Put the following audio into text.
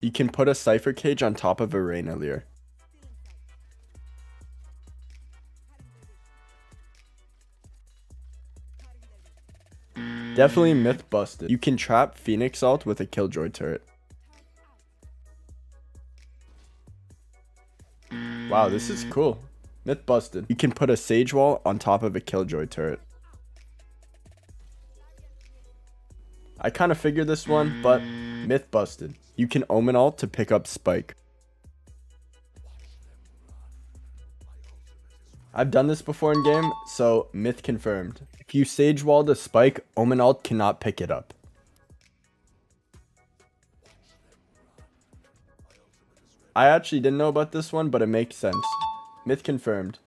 You can put a Cypher cage on top of a Reyna Leer. Definitely myth busted. You can trap Phoenix ult with a Killjoy turret. Wow, this is cool. Myth busted. You can put a Sage wall on top of a Killjoy turret. I kind of figured this one, but myth busted. You can Omen ult to pick up Spike. I've done this before in game, so myth confirmed. If you Sage wall the Spike, Omen ult cannot pick it up. I actually didn't know about this one, but it makes sense. Myth confirmed.